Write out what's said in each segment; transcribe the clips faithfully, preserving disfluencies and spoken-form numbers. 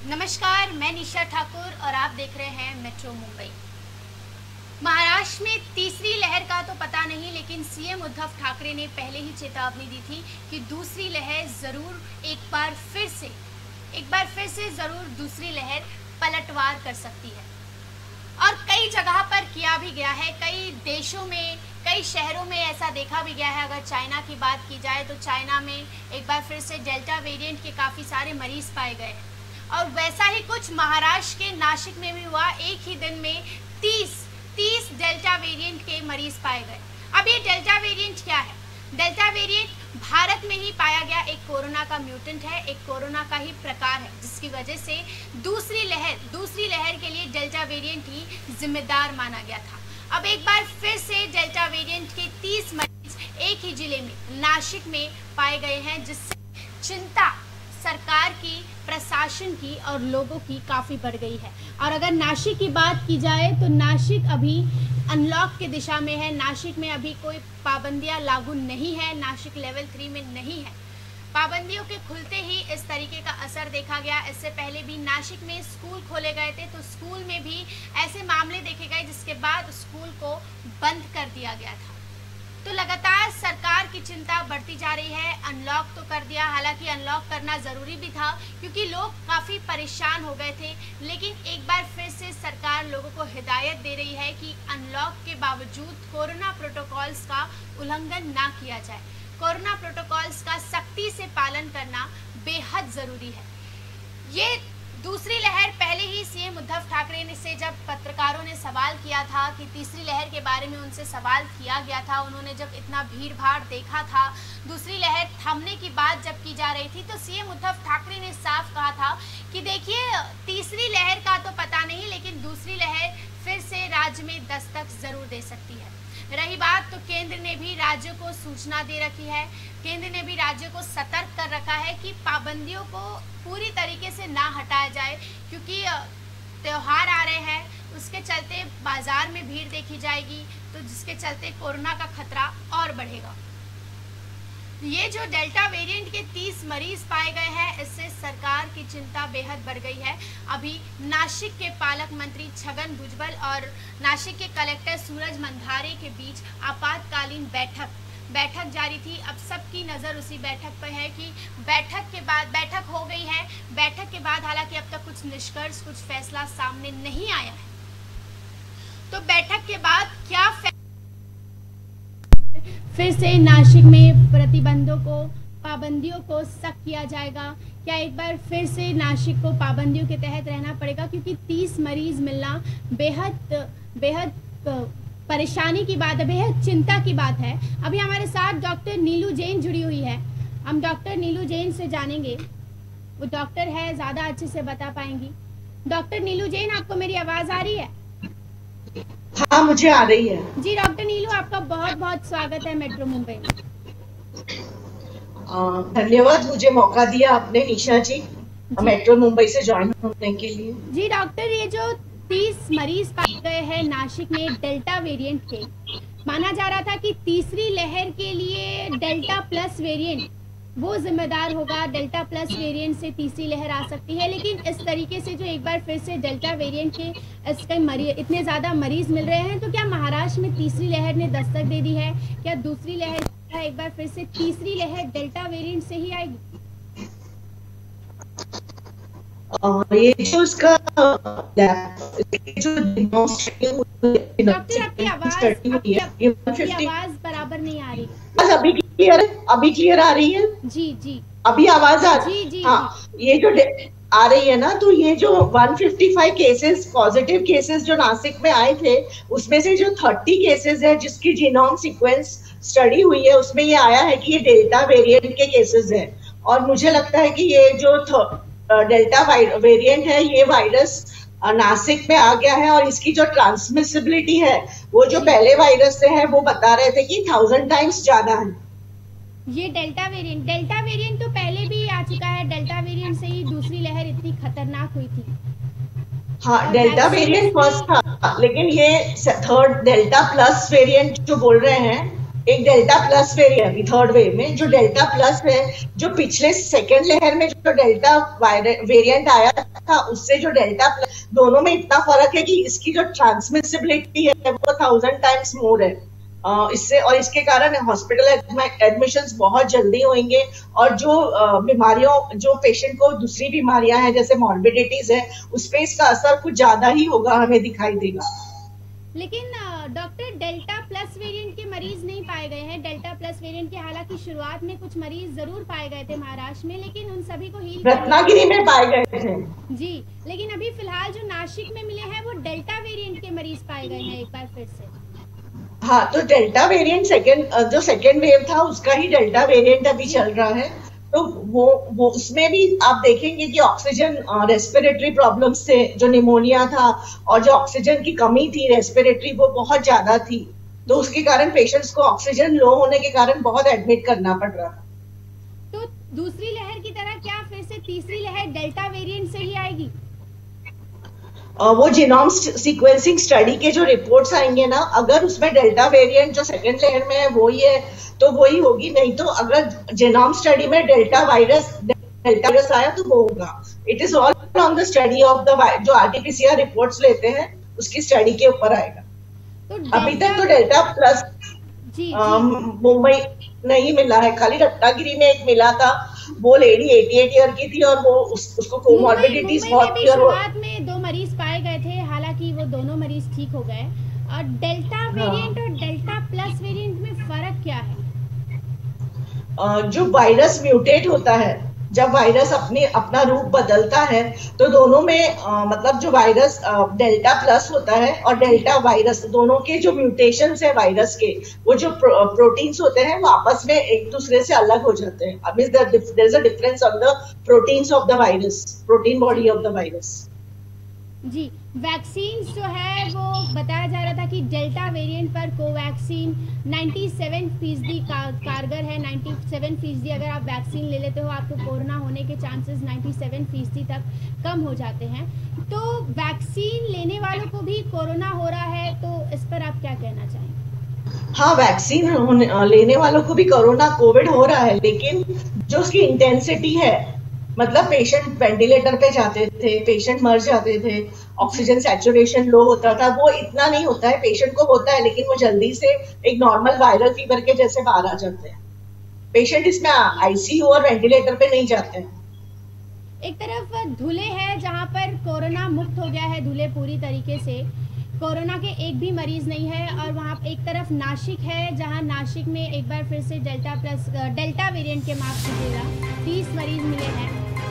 नमस्कार, मैं निशा ठाकुर और आप देख रहे हैं मेट्रो मुंबई। महाराष्ट्र में तीसरी लहर का तो पता नहीं, लेकिन सीएम उद्धव ठाकरे ने पहले ही चेतावनी दी थी कि दूसरी लहर जरूर एक बार फिर से एक बार फिर से जरूर दूसरी लहर पलटवार कर सकती है। और कई जगह पर किया भी गया है, कई देशों में, कई शहरों में ऐसा देखा भी गया है। अगर चाइना की बात की जाए तो चाइना में एक बार फिर से डेल्टा वेरिएंट के काफ़ी सारे मरीज पाए गए हैं। और वैसा ही कुछ महाराष्ट्र के नासिक में भी हुआ। एक ही दिन में तीस तीस डेल्टा वेरिएंट के मरीज पाए गए। अब ये डेल्टा वेरिएंट क्या है? डेल्टा वेरिएंट भारत में ही पाया गया एक कोरोना का म्यूटेंट है, एक कोरोना का ही प्रकार है, जिसकी वजह से दूसरी लहर दूसरी लहर के लिए डेल्टा वेरिएंट ही जिम्मेदार माना गया था। अब एक बार फिर से डेल्टा वेरिएंट के तीस मरीज एक ही जिले में, नासिक में पाए गए हैं, जिससे चिंता सरकार की, प्रशासन की और लोगों की काफ़ी बढ़ गई है। और अगर नासिक की बात की जाए तो नासिक अभी अनलॉक के दिशा में है। नासिक में अभी कोई पाबंदियां लागू नहीं है, नासिक लेवल थ्री में नहीं है। पाबंदियों के खुलते ही इस तरीके का असर देखा गया। इससे पहले भी नासिक में स्कूल खोले गए थे, तो स्कूल में भी ऐसे मामले देखे गए जिसके बाद स्कूल को बंद कर दिया गया था। तो लगातार सरकार की चिंता बढ़ती जा रही है। अनलॉक तो कर दिया, हालांकि अनलॉक करना ज़रूरी भी था क्योंकि लोग काफ़ी परेशान हो गए थे, लेकिन एक बार फिर से सरकार लोगों को हिदायत दे रही है कि अनलॉक के बावजूद कोरोना प्रोटोकॉल्स का उल्लंघन ना किया जाए। कोरोना प्रोटोकॉल्स का सख्ती से पालन करना बेहद ज़रूरी है। ये दूसरी लहर पहले ही सीएम उद्धव ठाकरे ने से जब पत्रकारों ने सवाल किया था कि तीसरी लहर के बारे में उनसे सवाल किया गया था, उन्होंने जब इतना भीड़ भाड़ देखा था, दूसरी लहर थमने की बात जब की जा रही थी, तो सीएम उद्धव ठाकरे ने साफ कहा था कि देखिए, तीसरी लहर का तो पता नहीं, लेकिन दूसरी लहर फिर से राज्य में दस्तक जरूर दे सकती है। रही बात, तो केंद्र ने भी राज्यों को सूचना दे रखी है। केंद्र ने भी राज्यों को सतर्क कर रखा है कि पाबंदियों को पूरी तरीके से ना हटाया जाए, क्योंकि त्योहार आ रहे हैं, उसके चलते बाजार में भीड़ देखी जाएगी, तो जिसके चलते कोरोना का खतरा और बढ़ेगा। ये जो डेल्टा वेरिएंट के तीस मरीज पाए गए हैं, इससे सरकार की चिंता बेहद बढ़ गई है। अभी नासिक के पालक मंत्री छगन भुजबल और नासिक के कलेक्टर सूरज मंधारे के बीच आपातकालीन बैठक बैठक जारी थी। अब सबकी नज़र उसी बैठक पर है कि बैठक के बाद बैठक हो गई है। बैठक के बाद हालांकि अब तक कुछ निष्कर्ष, कुछ फैसला सामने नहीं आया है। तो बैठक के बाद क्या फिर से नासिक में प्रतिबंधों को, पाबंदियों को सख्त किया जाएगा? क्या एक बार फिर से नासिक को पाबंदियों के तहत रहना पड़ेगा? क्योंकि तीस मरीज मिलना बेहद बेहद परेशानी की बात है, बेहद चिंता की बात है। अभी हमारे साथ डॉक्टर नीलू जैन जुड़ी हुई है। हम डॉक्टर नीलू जैन से जानेंगे, वो डॉक्टर है, ज़्यादा अच्छे से बता पाएंगी। डॉक्टर नीलू जैन, आपको मेरी आवाज़ आ रही है? हाँ, मुझे आ रही है जी। डॉक्टर नीलू, आपका बहुत बहुत स्वागत है मेट्रो मुंबई में। धन्यवाद मुझे मौका दिया आपने निशा जी, मेट्रो मुंबई से ज्वाइन होने के लिए। जी डॉक्टर, ये जो तीस मरीज पाए गए हैं नासिक में डेल्टा वेरिएंट के, माना जा रहा था कि तीसरी लहर के लिए डेल्टा प्लस वेरिएंट वो जिम्मेदार होगा, डेल्टा प्लस वेरिएंट से तीसरी लहर आ सकती है। लेकिन इस तरीके से जो एक बार फिर से डेल्टा वेरिएंट के इसके मरीज, इतने ज़्यादा मरीज मिल रहे हैं, तो क्या महाराष्ट्र में तीसरी लहर ने दस्तक दे दी है? क्या दूसरी लहर एक बार फिर से तीसरी लहर डेल्टा वेरिएंट से ही आएगी? ये जो उसका जो डॉक्टर, आपकी आवाज आपकी आवाज बराबर नहीं आ रही। अभी क्लियर अभी क्लियर आ रही है? जी जी, अभी आवाज आ रही है? जी जी, हाँ, ये जो आ रही है ना, तो ये जो एक सौ पचपन केसेस, पॉजिटिव केसेस जो नासिक में आए थे, उसमें से जो तीस केसेस है जिसकी जीनोम सीक्वेंस स्टडी हुई है, उसमें ये आया है कि ये डेल्टा वेरिएंट के केसेस हैं। और मुझे लगता है कि ये जो डेल्टा वेरिएंट है, ये वायरस नासिक में आ गया है, और इसकी जो ट्रांसमिसिबिलिटी है वो जो पहले वायरस से है, वो बता रहे थे कि थाउजेंड टाइम्स ज्यादा है। ये डेल्टा वेरिएंट डेल्टा वेरिएंट तो पहले भी आ चुका है। डेल्टा वेरिएंट से ही दूसरी लहर इतनी खतरनाक हुई थी। हाँ, डेल्टा वेरिएंट फर्स्ट था, लेकिन ये थर्ड डेल्टा प्लस वेरिएंट जो बोल रहे हैं, एक delta plus variant third wave में जो डेल्टा प्लस है, जो पिछले सेकेंड लहर में जो डेल्टा वेरिएंट आया था उससे जो डेल्टा प्लस, दोनों में इतना फर्क है कि इसकी जो ट्रांसमिसिबिलिटी है वो थाउजेंड टाइम्स मोर है uh, इससे, और इसके कारण हॉस्पिटल एडमिशंस बहुत जल्दी होंगे और जो uh, बीमारियों, जो पेशेंट को दूसरी बीमारियां हैं जैसे मॉर्बिडिटीज है, उस पर इसका असर कुछ ज्यादा ही होगा, हमें दिखाई देगा। लेकिन डॉक्टर डेल्टा प्लस वेरिएंट के मरीज नहीं पाए गए हैं। डेल्टा प्लस वेरिएंट के हालांकि शुरुआत में कुछ मरीज जरूर पाए गए थे महाराष्ट्र में, लेकिन उन सभी को हील रत्नागिरी में पाए गए थे जी। लेकिन अभी फिलहाल जो नासिक में मिले हैं वो डेल्टा वेरिएंट के मरीज पाए गए हैं एक बार फिर से। हाँ, तो डेल्टा वेरिएंट सेकेंड, जो सेकेंड वेव था उसका ही डेल्टा वेरिएंट अभी चल रहा है। तो वो वो उसमें भी आप देखेंगे कि ऑक्सीजन, रेस्पिरेटरी प्रॉब्लम्स थे, जो निमोनिया था और जो ऑक्सीजन की कमी थी रेस्पिरेटरी, वो बहुत ज्यादा थी। तो उसके कारण पेशेंट्स को ऑक्सीजन लो होने के कारण बहुत एडमिट करना पड़ रहा था। तो दूसरी लहर की तरह क्या फिर से तीसरी लहर डेल्टा वेरिएंट से ही आएगी? वो जीनोम सीक्वेंसिंग स्टडी के जो रिपोर्ट्स आएंगे ना, अगर उसमें डेल्टा वेरिएंट जो सेकेंड लेयर में है वो ही है तो वही होगी, नहीं तो अगर जीनोम स्टडी में डेल्टा वायरस डेल्टा वायरस आया तो वो होगा। It is all on the study of the, जो आरटीपीसीआर रिपोर्ट्स लेते हैं उसकी स्टडी के ऊपर आएगा। तो अभी तक तो डेल्टा प्लस मुंबई नहीं मिला है, खाली रत्नागिरी में एक मिला था, वो लेडी अठासी ईयर की थी और वो उस, उसको कोमॉर्बिडिटीज बहुत थी और शुरुआत में दो मरीज पाए गए थे, हालांकि वो दोनों मरीज ठीक हो गए। और डेल्टा वेरिएंट और डेल्टा प्लस वेरिएंट में फर्क क्या है? जो वायरस म्यूटेट होता है, जब वायरस अपने अपना रूप बदलता है तो दोनों में आ, मतलब जो वायरस डेल्टा प्लस होता है और डेल्टा वायरस, दोनों के जो म्यूटेशंस है वायरस के, वो जो प्रो, प्रोटीन्स होते हैं वो आपस में एक दूसरे से अलग हो जाते हैं। अब there is a difference on the proteins of the virus, protein body of the virus. जी, वैक्सीन जो है वो बताया जा रहा था कि डेल्टा वेरिएंट पर कोवैक्सीन सत्तानवे फीसदी कारगर है। सत्तानवे फीसदी अगर आप वैक्सीन ले लेते हो आपको कोरोना होने के चांसेस सत्तानवे फीसदी तक कम हो जाते हैं। तो वैक्सीन लेने वालों को भी कोरोना हो रहा है, तो इस पर आप क्या कहना चाहेंगे? हाँ, वैक्सीन लेने वालों को भी कोरोना कोविड हो रहा है, लेकिन जो उसकी इंटेंसिटी है, मतलब पेशेंट वेंटिलेटर पे जाते थे, पेशेंट मर जाते थे, ऑक्सीजन सैचुरेशन लो होता था, वो इतना नहीं होता है। पेशेंट को होता है लेकिन वो जल्दी से एक नॉर्मल वायरल फीवर के जैसे बाहर आ जाते हैं। पेशेंट इसमें आईसीयू और वेंटिलेटर पे नहीं जाते हैं। एक तरफ धुले है जहां पर कोरोना मुक्त हो गया है, धुले पूरी तरीके से कोरोना के एक भी मरीज नहीं है, और वहाँ एक तरफ नासिक है जहाँ नासिक में एक बार फिर से डेल्टा प्लस डेल्टा वेरिएंट के मार्क्स कीजिएगा तीस मरीज मिले हैं।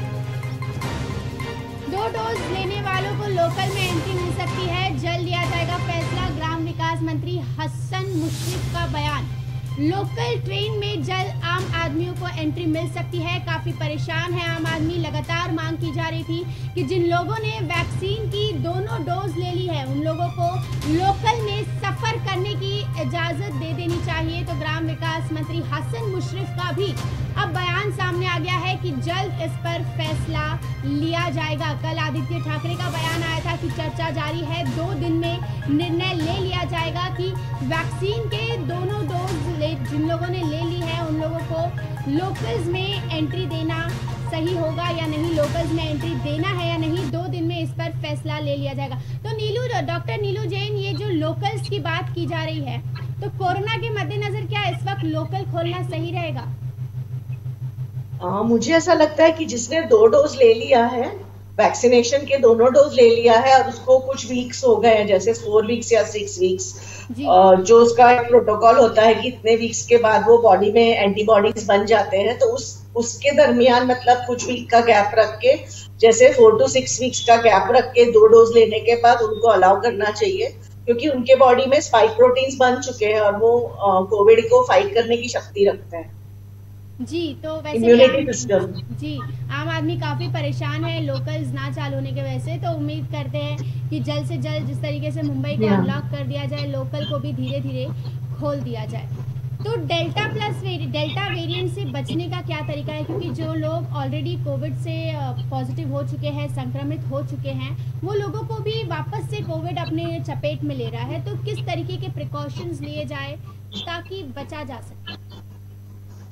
दो डोज लेने वालों को लोकल में एंट्री मिल सकती है, जल्द लिया जाएगा फैसला, ग्राम विकास मंत्री हसन मुश्रिफ का बयान। लोकल ट्रेन में जल्द आम आदमियों को एंट्री मिल सकती है। काफ़ी परेशान है आम आदमी, लगातार मांग की जा रही थी कि जिन लोगों ने वैक्सीन की दोनों डोज ले ली है उन लोगों को लोकल में सफ़र करने की इजाज़त दे देनी चाहिए। तो ग्राम विकास मंत्री हसन मुश्रिफ का भी अब बयान सामने आ गया है कि जल्द इस पर फैसला लिया जाएगा। कल आदित्य ठाकरे का बयान आया था कि चर्चा जारी है, दो दिन में निर्णय ले लिया जाएगा कि वैक्सीन के दोनों डोज जिन लोगों ने ले ली है उन लोगों को लोकल्स में एंट्री देना सही होगा या नहीं, लोकल्स में एंट्री देना है या नहीं, दो दिन में इस पर फैसला ले लिया जाएगा। तो नीलू, डॉक्टर नीलू जैन, ये जो लोकल्स की बात की जा रही है, तो कोरोना के मद्देनजर क्या इस वक्त लोकल खोलना सही रहेगा? आ, मुझे ऐसा लगता है कि जिसने दो डोज ले लिया है, वैक्सीनेशन के दोनों डोज ले लिया है और उसको कुछ वीक्स हो गए हैं, जैसे फोर वीक्स या सिक्स वीक्स, जो उसका एक प्रोटोकॉल होता है कि इतने वीक्स के बाद वो बॉडी में एंटीबॉडीज बन जाते हैं, तो उस उसके दरमियान मतलब कुछ वीक का गैप रख के, जैसे फोर टू सिक्स वीक्स का गैप रख के दो डोज लेने के बाद उनको अलाउ करना चाहिए, क्योंकि उनके बॉडी में स्पाइक प्रोटीन्स बन चुके हैं और वो कोविड को फाइट करने की शक्ति रखते हैं। जी, तो वैसे इम्यूनिटी सिस्टम, जी आम आदमी काफ़ी परेशान है लोकल्स ना चालू होने की वजह से। तो उम्मीद करते हैं कि जल्द से जल्द जिस तरीके से मुंबई को अनलॉक कर दिया जाए, लोकल को भी धीरे धीरे खोल दिया जाए। तो डेल्टा प्लस वेरि डेल्टा वेरिएंट से बचने का क्या तरीका है, क्योंकि जो लोग ऑलरेडी कोविड से पॉजिटिव हो चुके हैं, संक्रमित हो चुके हैं, वो लोगों को भी वापस से कोविड अपने चपेट में ले रहा है। तो किस तरीके के प्रिकॉशंस लिए जाए ताकि बचा जा सके?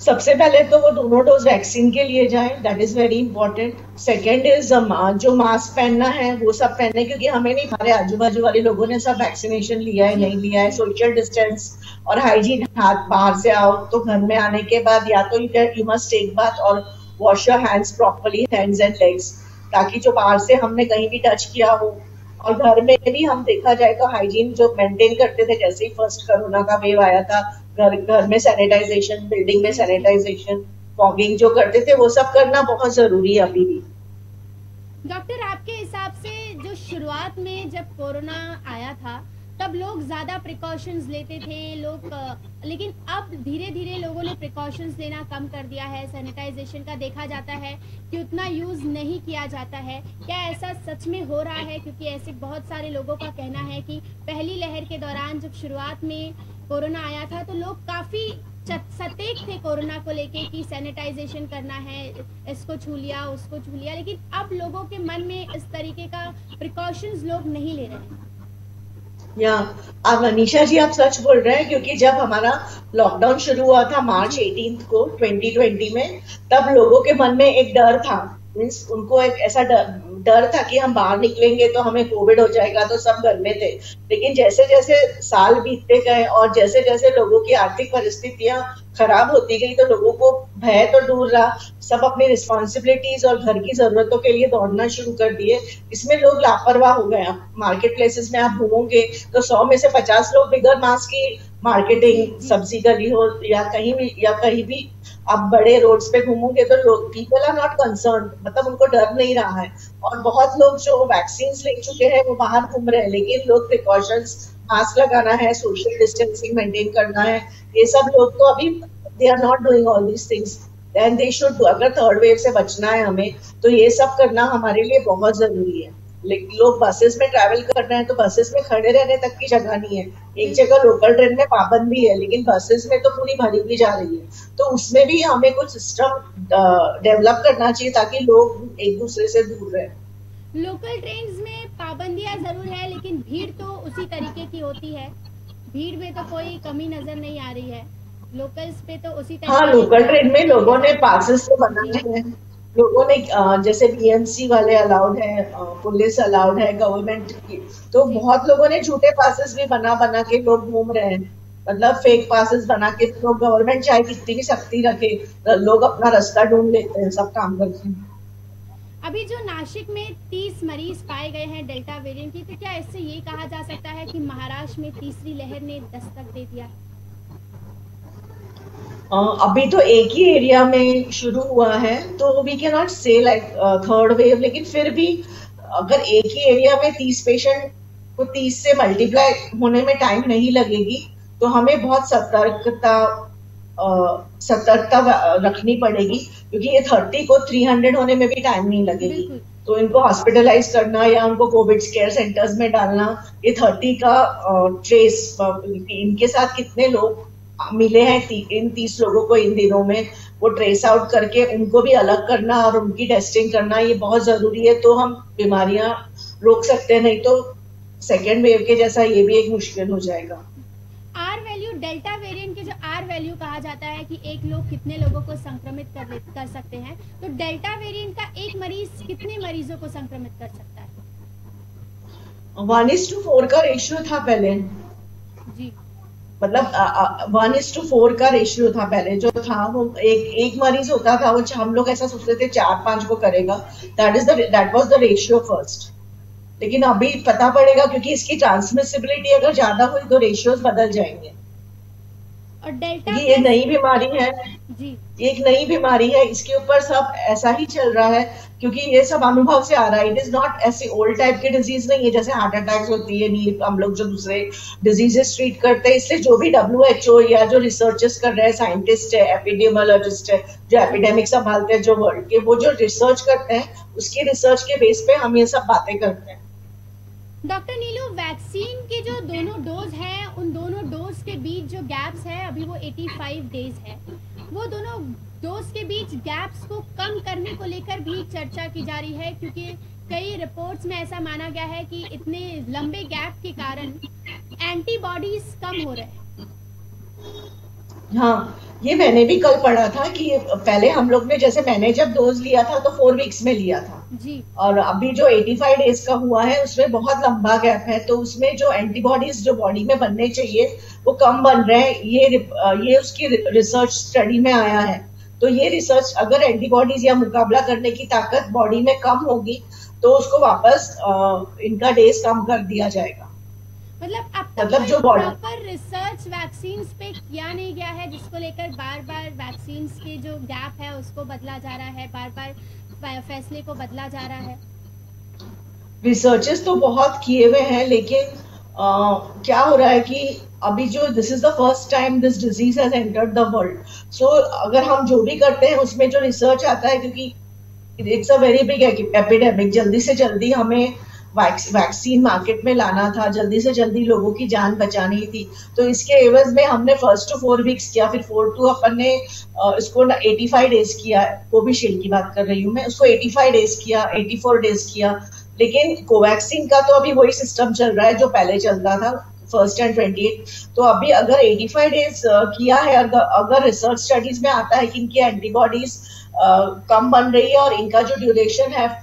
सबसे पहले तो वो दोनों डोज वैक्सीन के लिए जाएं, that is very important. Second is जो मास्क पहनना है वो सब पहने, क्योंकि हमें नहीं, हमारे आजू बाजू वाले लोगों ने सब वैक्सीनेशन लिया है जी नहीं लिया है। जी सोशल डिस्टेंस और हाइजीन, हाथ बाहर से आओ तो घर में आने के बाद या तो यू मस्ट टेक बाथ और wash your hands properly, hands and legs, ताकि जो बाहर से हमने कहीं भी टच किया हो। और घर में भी हम देखा जाए तो हाइजीन जो मेंटेन करते थे, जैसे ही फर्स्ट कोरोना का वेव आया था, घर घर में सैनिटाइजेशन, बिल्डिंग में जी जी। सैनिटाइजेशन, फॉगिंग जो करते थे वो सब करना बहुत जरूरी है अभी भी। डॉक्टर, आपके हिसाब से जो शुरुआत में जब कोरोना आया था तब लोग ज़्यादा प्रिकॉशंस लेते थे लोग, लेकिन अब धीरे धीरे लोगों ने प्रिकॉशंस लेना कम कर दिया है। सैनिटाइजेशन का देखा जाता है कि उतना यूज़ नहीं किया जाता है। क्या ऐसा सच में हो रहा है? क्योंकि ऐसे बहुत सारे लोगों का कहना है कि पहली लहर के दौरान जब शुरुआत में कोरोना आया था तो लोग काफ़ी सतेक थे कोरोना को लेके कि सैनिटाइजेशन करना है, इसको छू लिया उसको छू लिया, लेकिन अब लोगों के मन में इस तरीके का प्रिकॉशंस लोग नहीं ले रहे हैं। या अब अनीशा जी आप सच बोल रहे हैं, क्योंकि जब हमारा लॉकडाउन शुरू हुआ था मार्च एटीन्थ को ट्वेंटी ट्वेंटी में, तब लोगों के मन में एक डर था, मीन्स उनको एक ऐसा डर, डर था कि हम बाहर निकलेंगे तो हमें कोविड हो जाएगा, तो सब घर में थे। लेकिन जैसे जैसे साल बीतते गए और जैसे जैसे लोगों की आर्थिक परिस्थितियां खराब होती गई तो लोगों को भय तो दूर रहा, सब अपनी रिस्पॉन्सिबिलिटीज और घर की जरूरतों के लिए दौड़ना शुरू कर दिए। इसमें लोग लापरवाह हो गए। मार्केट प्लेसेस में आप घूमोगे तो सौ में से पचास लोग बिगर मास्क की मार्केटिंग, सब्जी गली हो या कहीं भी या कहीं भी आप बड़े रोड्स पे घूमोगे तो लोग, पीपल आर नॉट कंसर्न, मतलब उनको डर नहीं रहा है। और बहुत लोग जो वैक्सीन ले चुके हैं वो बाहर घूम रहे हैं, लेकिन लोग प्रिकॉशंस, मास्क लगाना है, सोशल डिस्टेंसिंग मेंटेन करना है, ये सब लोग तो अभी they are not doing all these things and they should do. अगर थर्ड वेव से बचना है हमें तो ये सब करना हमारे लिए बहुत जरूरी है। लेकिन लोग बसेस में ट्रैवल कर रहे हैं तो बसेस में खड़े रहने तक की जगह नहीं है। एक जगह लोकल ट्रेन में पाबंदी है, लेकिन बसेस में तो पूरी भरी हुई जा रही है। तो उसमें भी हमें कुछ सिस्टम डेवलप करना चाहिए ताकि लोग एक दूसरे से दूर रहें। लोकल ट्रेन्स में पाबंदियां जरूर है, लेकिन भीड़ तो उसी तरीके की होती है। भीड़ में तो कोई कमी नजर नहीं आ रही है। लोकल्स पे तो उसी तरीके हाँ, लोकल ट्रेन में लोगों ने पासेस तो बनाए हैं, लोगों ने जैसे बीएमसी वाले अलाउड है, पुलिस अलाउड है गवर्नमेंट की, तो बहुत लोगों ने झूठे पासेस भी बना बना के लोग घूम रहे हैं, मतलब फेक पासेस बना के लोग, गवर्नमेंट चाहे कितनी भी सख्ती रखे, लोग अपना रास्ता ढूंढ लेते हैं, सब काम करते हैं। अभी जो नासिक में तीस मरीज पाए गए हैं डेल्टा वेरिएंट की, तो क्या इससे ये कहा जा सकता है कि महाराष्ट्र में तीसरी लहर ने दस्तक दे दिया? Uh, अभी तो एक ही एरिया में शुरू हुआ है तो we can not say like third wave, लेकिन फिर भी अगर एक ही एरिया में तीस पेशेंट को तीस से मल्टीप्लाई होने में टाइम नहीं लगेगी तो हमें बहुत सतर्कता uh, सतर्कता रखनी पड़ेगी, क्योंकि ये थर्टी को थ्री हंड्रेड होने में भी टाइम नहीं लगेगी। तो इनको हॉस्पिटलाइज करना या उनको कोविड केयर सेंटर्स में डालना, ये थर्टी का ट्रेस uh, इनके साथ कितने लोग मिले हैं, ती, इन तीस लोगों को इन दिनों में वो ट्रेस आउट करके उनको भी अलग करना और उनकी टेस्टिंग करना, ये बहुत जरूरी है। तो हम बीमारियां रोक सकते हैं, नहीं तो सेकेंड वेव के जैसा ये भी एक मुश्किल हो जाएगा। आर वैल्यू, डेल्टा वेरिएंट के जो आर वैल्यू कहा जाता है कि एक लोग कितने लोगों को संक्रमित कर कर सकते हैं, तो डेल्टा वेरिएंट का एक मरीज कितने मरीजों को संक्रमित कर सकता है? वन इज टू फोर का रेशियो था पहले जी, मतलब वन इज टू फोर का रेशियो था पहले, जो था वो एक एक मरीज होता था, वो हम लोग ऐसा सोचते थे चार पांच को करेगा, that is the that was the ratio first. लेकिन अभी पता पड़ेगा, क्योंकि इसकी ट्रांसमिसिबिलिटी अगर ज्यादा हुई तो रेशियोज बदल जाएंगे। और डेल्टा ये नई बीमारी है जी, एक नई बीमारी है, इसके ऊपर सब ऐसा ही चल रहा है, क्योंकि ये सब अनुभव से आ रहा है। इट इज नॉट ऐसी ओल्ड टाइप की डिजीज नहीं है जैसे हार्ट अटैक्स होती है, नी हम लोग जो दूसरे डिजीजेस ट्रीट करते हैं। इसलिए जो भी डब्ल्यू एच ओ या जो रिसर्चेस कर रहे हैं, साइंटिस्ट है, एपिडेमियोलॉजिस्ट है, जो एपिडेमिक संभालते हैं जो वर्ल्ड के, वो जो रिसर्च करते हैं उसकी रिसर्च के बेस पे हम ये सब बातें करते हैं। डॉक्टर नीलू, वैक्सीन के जो दोनों डोज हैं, उन दोनों डोज के बीच जो गैप्स है, अभी वो पचासी डेज है, वो दोनों डोज के बीच गैप्स को कम करने को लेकर भी चर्चा की जा रही है, क्योंकि कई रिपोर्ट्स में ऐसा माना गया है कि इतने लंबे गैप के कारण एंटीबॉडीज कम हो रहे हैं। हाँ, ये मैंने भी कल पढ़ा था कि पहले हम लोग ने, जैसे मैंने जब डोज लिया था तो फोर वीक्स में लिया था, जी और अभी जो एटी फाइव डेज का हुआ है उसमें बहुत लंबा गैप है, तो उसमें जो एंटीबॉडीज जो बॉडी में बनने चाहिए वो कम बन रहे हैं। ये ये उसकी रिसर्च स्टडी में आया है। तो ये रिसर्च, अगर एंटीबॉडीज या मुकाबला करने की ताकत बॉडी में कम होगी तो उसको वापस इनका डेज कम कर दिया जाएगा। मतलब अब तक मतलब कोई जो बॉडी, प्रॉपर रिसर्च वैक्सीन पे किया नहीं गया है, जिसको लेकर बार बार वैक्सीन के जो गैप है उसको बदला जा रहा है, बार बार फैसले को बदला जा रहा है। रिसर्चेस तो बहुत किए हुए हैं, लेकिन आ, क्या हो रहा है कि अभी जो this is the first time this disease has entered the world, so अगर हम जो भी करते हैं उसमें जो रिसर्च आता है, क्योंकि it's a very big epidemic, जल्दी से जल्दी हमें वैक्सीन मार्केट में लाना था, जल्दी से जल्दी लोगों की जान बचानी थी, तो इसके एवज में हमने फर्स्ट टू फोर वीक्स किया, फिर फोर टू अपन ने इसको एटी फाइव डेज किया, कोविशील्ड की बात कर रही हूँ मैं, उसको एटी फाइव डेज किया, एटी फोर डेज किया। लेकिन कोवैक्सीन का तो अभी वही सिस्टम चल रहा है जो पहले चलता था, फर्स्ट एंड ट्वेंटी एट। तो अभी अगर एटी फाइव डेज किया है, अगर, अगर रिसर्च स्टडीज में आता है कि इनकी एंटीबॉडीज कम बन रही है और इनका जो ड्यूरेशन है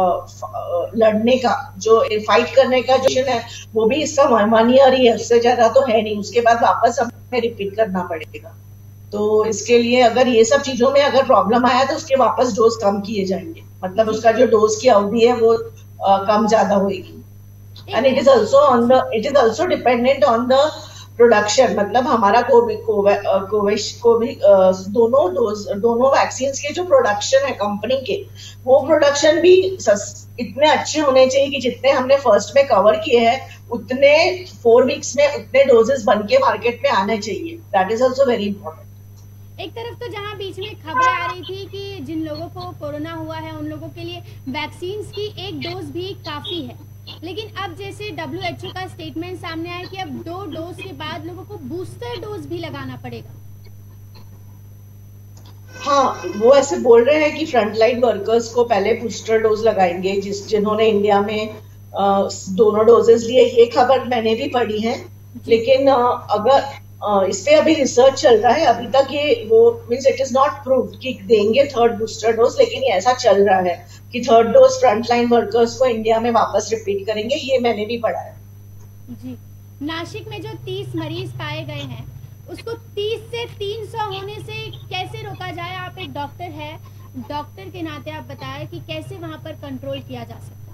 लड़ने का, जो फाइट करने का जो है वो भी इसका वन ईयर ही है, उससे ज्यादा तो है नहीं, उसके बाद वापस हमें रिपीट करना पड़ेगा। तो इसके लिए अगर ये सब चीजों में अगर प्रॉब्लम आया तो उसके वापस डोज कम किए जाएंगे, मतलब उसका जो डोज की अवधि है वो uh, कम ज्यादा होगी। And it is also on the it is also dependent on the production, मतलब हमारा कोविड कोविश कोविड दोनों डोज दोनों वैक्सीन के जो प्रोडक्शन है कंपनी के, वो प्रोडक्शन भी इतने अच्छे होने चाहिए कि जितने हमने फर्स्ट में कवर किए हैं उतने फोर वीक्स में उतने डोजेस बन के मार्केट में आने चाहिए। That is also very important. एक तरफ तो जहां बीच में खबरें आ रही थी कि जिन लोगों को कोरोना हुआ है उन लोगों के लिए वैक्सीन की एक डोज भी काफी है, लेकिन अब जैसे डब्ल्यू एच ओ का स्टेटमेंट सामने आया कि अब दो डोज के बाद लोगों को बूस्टर डोज भी लगाना पड़ेगा। हाँ, वो ऐसे बोल रहे हैं कि फ्रंटलाइन वर्कर्स को पहले बूस्टर डोज लगाएंगे, जिस जिन्होंने इंडिया में आ, दोनों डोजेस लिए। ये खबर मैंने भी पढ़ी है, लेकिन आ, अगर इस पे अभी रिसर्च चल रहा है, अभी तक ये वो means it is not proved कि देंगे थर्ड बूस्टर डोज, लेकिन ये ऐसा चल रहा है कि थर्ड डोज फ्रंटलाइन वर्कर्स को इंडिया में वापस रिपीट करेंगे, ये मैंने भी पढ़ा है। जी, नासिक में जो तीस मरीज पाए गए हैं उसको तीस से तीन सौ होने से कैसे रोका जाए? आप एक डॉक्टर है, डॉक्टर के नाते आप बताएं कि कैसे वहां पर कंट्रोल किया जा सकता है?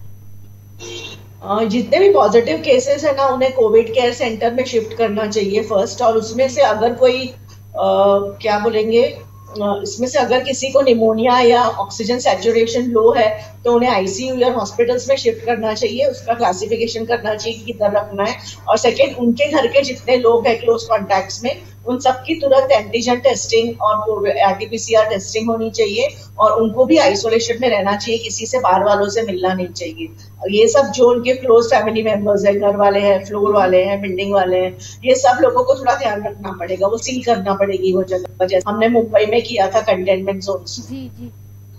Uh, जितने भी पॉजिटिव केसेस है ना उन्हें कोविड केयर सेंटर में शिफ्ट करना चाहिए फर्स्ट, और उसमें से अगर कोई uh, क्या बोलेंगे uh, इसमें से अगर किसी को निमोनिया या ऑक्सीजन सैचुरेशन लो है तो उन्हें आईसीयू या हॉस्पिटल्स में शिफ्ट करना चाहिए, उसका क्लासिफिकेशन करना चाहिए कि किधर रखना है। और सेकेंड, उनके घर के जितने लोग हैं क्लोज कॉन्टैक्ट्स में उन सबकी तुरंत एंटीजन टेस्टिंग और आरटीपीसीआर टेस्टिंग होनी चाहिए, और उनको भी आइसोलेशन में रहना चाहिए, किसी से बाहर वालों से मिलना नहीं चाहिए। ये सब जो उनके क्लोज फैमिली मेंबर्स है, घर वाले हैं, फ्लोर वाले हैं, बिल्डिंग वाले हैं, ये सब लोगों को थोड़ा ध्यान रखना पड़ेगा, वो सील करना पड़ेगी वो जगह, जैसे हमने मुंबई में किया था कंटेनमेंट जोन। जी जी,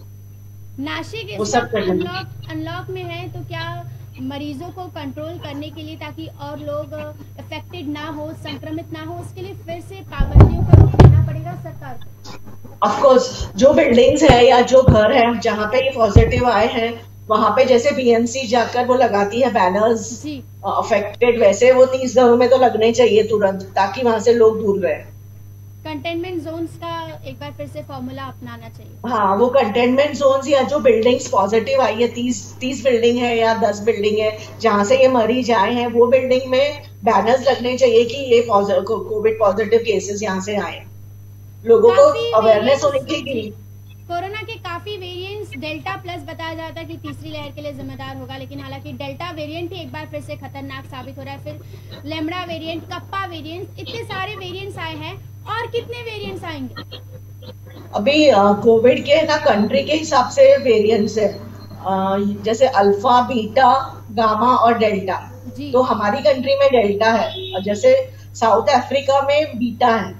नासिक वो सब अनलॉक अनलॉक में है, तो क्या मरीजों को कंट्रोल करने के लिए ताकि और लोग अफेक्टेड ना हो, संक्रमित ना हो, उसके लिए फिर से पाबंदियों का रुख लेना पड़ेगा सरकार को? ऑफ कोर्स, जो बिल्डिंग्स है या जो घर है जहाँ पे ये पॉजिटिव आए हैं वहां पे जैसे बीएमसी जाकर वो लगाती है बैनर्स अफेक्टेड, वैसे वो तीस घरों में तो लगने चाहिए तुरंत, ताकि वहां से लोग दूर रहे। कंटेनमेंट जोन्स का एक बार फिर से फॉर्मूला अपनाना चाहिए। हाँ, वो कंटेनमेंट जोन्स या जो बिल्डिंग्स पॉजिटिव आई है, तीस तीस बिल्डिंग है या दस बिल्डिंग है जहाँ से ये मरीज आए हैं, वो बिल्डिंग में बैनर्स लगने चाहिए कि ये कोविड पॉजिटिव केसेस यहाँ से आए, लोगों को अवेयरनेस होनी चाहिए। कोरोना के काफी वेरिएंट्स डेल्टा प्लस बताया जाता है कि तीसरी लहर के लिए जिम्मेदार होगा, लेकिन हालांकि डेल्टा वेरिएंट ही एक बार फिर से खतरनाक साबित हो रहा है। फिर लेम्डा वेरिएंट, कप्पा वेरिएंट, इतने सारे वेरिएंट्स आए हैं, और कितने वेरिएंट्स आएंगे? अभी कोविड के ना कंट्री के हिसाब से वेरिएंट्स है, आ, जैसे अल्फा, बीटा, गामा और डेल्टा। तो हमारी कंट्री में डेल्टा है, जैसे साउथ अफ्रीका में बीटा है,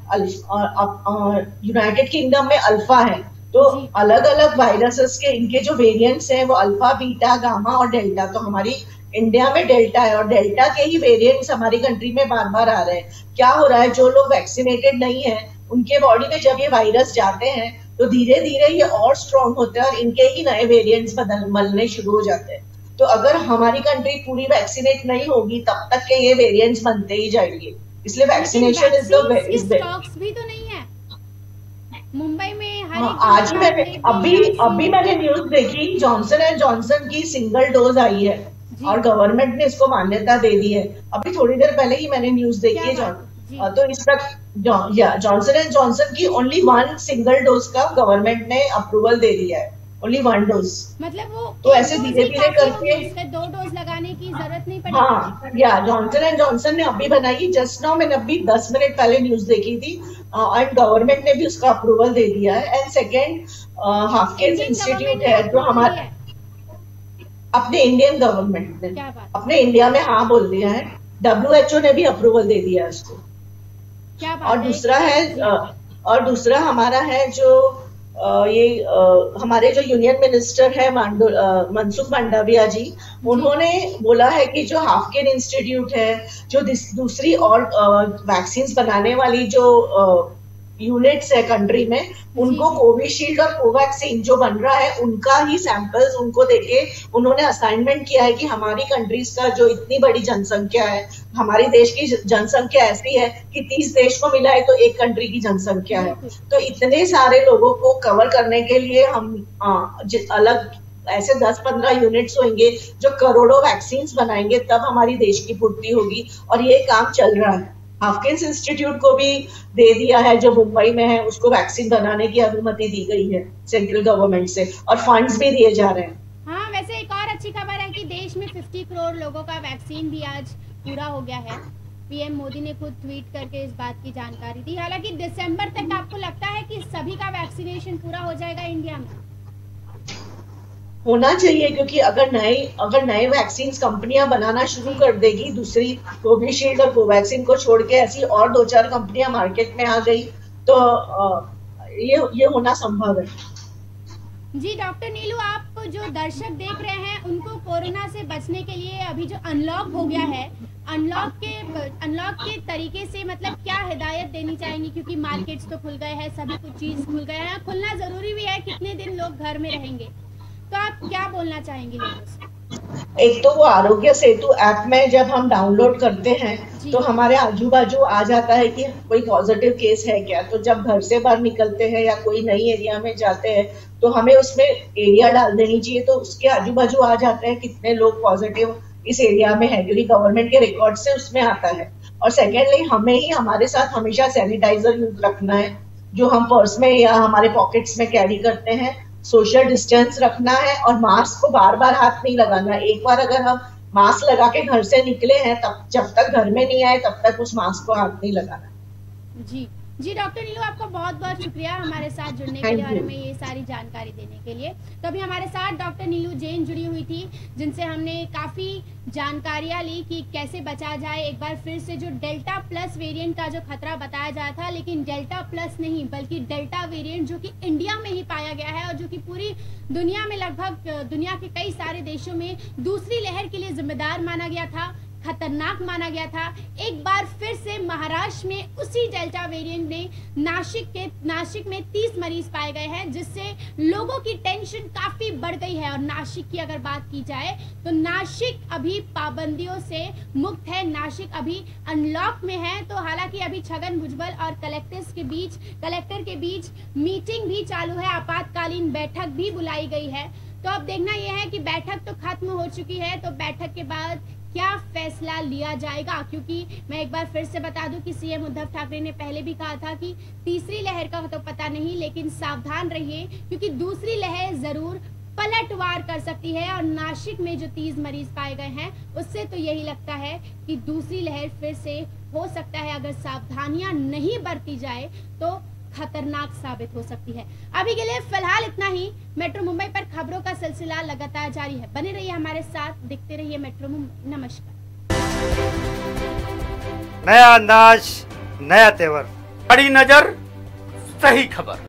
यूनाइटेड किंगडम में अल्फा है। तो अलग अलग वायरसेस के इनके जो वेरिएंट्स हैं वो अल्फा, बीटा, गामा और डेल्टा। तो हमारी इंडिया में डेल्टा है, और डेल्टा के ही वेरिएंट्स हमारी कंट्री में बार बार आ रहे हैं। क्या हो रहा है, जो लोग वैक्सीनेटेड नहीं है उनके बॉडी में जब ये वायरस जाते हैं तो धीरे धीरे ये और स्ट्रॉन्ग होते हैं और इनके ही नए वेरिएंट्स बदल मलने शुरू हो जाते हैं। तो अगर हमारी कंट्री पूरी वैक्सीनेट नहीं होगी तब तक के ये वेरिएंट्स बनते ही जाएंगे, इसलिए vaccination is the is stocks भी तो नहीं है मुंबई में। हर हाँ, आज मैंने अभी अभी मैंने न्यूज देखी, जॉनसन एंड जॉनसन की सिंगल डोज आई है और गवर्नमेंट ने इसको मान्यता दे दी है। अभी थोड़ी देर पहले ही मैंने न्यूज देखी है जॉन तो इस तक जॉनसन एंड जॉनसन की ओनली वन सिंगल डोज का गवर्नमेंट ने अप्रूवल दे दिया है, ओनली वन डोज। मतलब वो तो ऐसे धीरे धीरे करके दो डोज लगाने की जरूरत नहीं पड़ेगी। हाँ, या जॉनसन एंड जॉनसन ने अभी बनाई, जस्ट नाउ मैंने अभी दस मिनट पहले न्यूज देखी थी एंड गवर्नमेंट ने भी उसका अप्रूवल दे दिया है। एंड सेकेंड हाफकिंस इंस्टीट्यूट है जो हमारे अपने इंडियन गवर्नमेंट ने अपने इंडिया में हाँ बोल दिया है, डब्ल्यू एच ओ ने भी अप्रूवल दे दिया है उसको। और दूसरा है और दूसरा हमारा है जो ये हमारे जो यूनियन मिनिस्टर है मनसुख मांडविया जी, उन्होंने बोला है कि जो हाफकिन इंस्टीट्यूट है, जो दूसरी और वैक्सीन बनाने वाली जो यूनिट्स है कंट्री में, उनको कोविशील्ड और कोवैक्सीन जो बन रहा है उनका ही सैंपल्स उनको देके उन्होंने असाइनमेंट किया है कि हमारी कंट्रीज का जो इतनी बड़ी जनसंख्या है, हमारी देश की जनसंख्या ऐसी है कि तीस देश को मिला है तो एक कंट्री की जनसंख्या है। तो इतने सारे लोगों को कवर करने के लिए हम आ, अलग ऐसे दस पंद्रह यूनिट्स होंगे जो करोड़ों वैक्सीन बनाएंगे, तब हमारी देश की पूर्ति होगी और ये काम चल रहा है। हाफकिंस इंस्टीट्यूट को भी दे दिया है जो मुंबई में है, उसको वैक्सीन बनाने की अनुमति दी गई है सेंट्रल गवर्नमेंट से और फंड्स भी दिए जा रहे हैं। हाँ, वैसे एक और अच्छी खबर है कि देश में पचास करोड़ लोगों का वैक्सीन भी आज पूरा हो गया है। पीएम मोदी ने खुद ट्वीट करके इस बात की जानकारी दी। हालांकि दिसंबर तक आपको लगता है कि सभी का वैक्सीनेशन पूरा हो जाएगा इंडिया में? होना चाहिए, क्योंकि अगर नए अगर नए वैक्सीन कंपनियां बनाना शुरू कर देगी, दूसरी कोविशील्ड और कोवैक्सीन को छोड़ के ऐसी और दो चार कंपनियां मार्केट में आ गई तो ये ये होना संभव है। जी डॉक्टर नीलू, आप जो दर्शक देख रहे हैं उनको कोरोना से बचने के लिए अभी जो अनलॉक हो गया है, अनलॉक के अनलॉक के तरीके से मतलब क्या हिदायत देनी चाहेंगी? क्योंकि मार्केट्स तो खुल गए हैं, सभी कुछ चीज खुल गए हैं, खुलना जरूरी भी है, कितने दिन लोग घर में रहेंगे, तो आप क्या बोलना चाहेंगे लोगों से? एक तो वो आरोग्य सेतु ऐप में जब हम डाउनलोड करते हैं तो हमारे आजू बाजू आ जाता है कि कोई पॉजिटिव केस है क्या। तो जब घर से बाहर निकलते हैं या कोई नई एरिया में जाते हैं तो हमें उसमें एरिया डाल देनी चाहिए, तो उसके आजू बाजू आ जाते हैं कितने लोग पॉजिटिव इस एरिया में है, क्योंकि गवर्नमेंट के रिकॉर्ड से उसमें आता है। और सेकेंडली हमें ही हमारे साथ हमेशा सैनिटाइजर यूज रखना है, जो हम पर्स में या हमारे पॉकेट्स में कैरी करते हैं। सोशल डिस्टेंस रखना है और मास्क को बार बार हाथ नहीं लगाना। एक बार अगर हम मास्क लगा के घर से निकले हैं, तब जब तक घर में नहीं आए तब तक उस मास्क को हाथ नहीं लगाना। जी जी डॉक्टर नीलू, आपका बहुत बहुत शुक्रिया हमारे साथ जुड़ने के लिए और हमें ये सारी जानकारी देने के लिए। तो अभी हमारे साथ डॉक्टर नीलू जैन जुड़ी हुई थी, जिनसे हमने काफ़ी जानकारियां ली कि कैसे बचा जाए। एक बार फिर से जो डेल्टा प्लस वेरिएंट का जो खतरा बताया जाता था, लेकिन डेल्टा प्लस नहीं बल्कि डेल्टा वेरिएंट जो कि इंडिया में ही पाया गया है और जो कि पूरी दुनिया में लगभग दुनिया के कई सारे देशों में दूसरी लहर के लिए जिम्मेदार माना गया था, खतरनाक माना गया था। एक बार फिर से महाराष्ट्र में उसी डेल्टा वेरिएंट ने नासिक के नासिक में तीस मरीज पाए गए हैं, जिससे लोगों की टेंशन काफी बढ़ गई है। और नासिक की अगर बात की जाए तो नासिक अभी पाबंदियों से मुक्त है, नासिक अभी अनलॉक में है। तो हालांकि अभी छगन भुजबल और कलेक्टर्स के बीच कलेक्टर के बीच मीटिंग भी चालू है, आपातकालीन बैठक भी बुलाई गई है। तो अब देखना यह है कि बैठक तो खत्म हो चुकी है, तो बैठक के बाद क्या फैसला लिया जाएगा। क्योंकि मैं एक बार फिर से बता दूं कि सीएम उद्धव ठाकरे ने पहले भी कहा था कि तीसरी लहर का तो पता नहीं, लेकिन सावधान रहिए क्योंकि दूसरी लहर जरूर पलटवार कर सकती है। और नासिक में जो तीस मरीज पाए गए हैं उससे तो यही लगता है कि दूसरी लहर फिर से हो सकता है, अगर सावधानियां नहीं बरती जाए तो खतरनाक साबित हो सकती है। अभी के लिए फिलहाल इतना ही। मेट्रो मुंबई पर खबरों का सिलसिला लगातार जारी है, बने रहिए हमारे साथ, देखते रहिए मेट्रो मुंबई। नमस्कार। नया अंदाज, नया तेवर, बड़ी नजर, सही खबर।